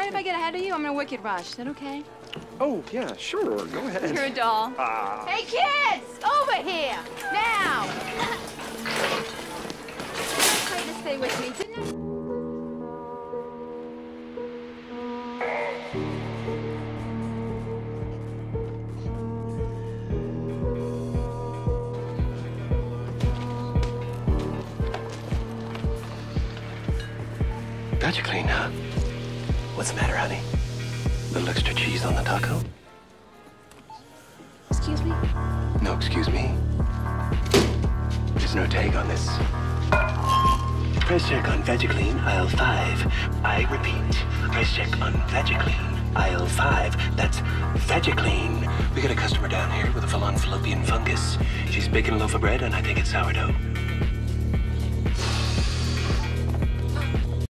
mind if I get ahead of you? I'm in a wicked rush. Is that okay? Oh, yeah, sure. Go ahead. You're a doll. Hey, kids! Over here! Now! I told you to stay with me, didn't I? Vagiclean, huh? What's the matter, honey? Little extra cheese on the taco? Excuse me? No, excuse me. There's no tag on this. Price check on Vagiclean, aisle 5. I repeat, price check on Vagiclean, aisle 5. That's Vagiclean. We got a customer down here with a full-on fallopian fungus. She's baking a loaf of bread, and I think it's sourdough.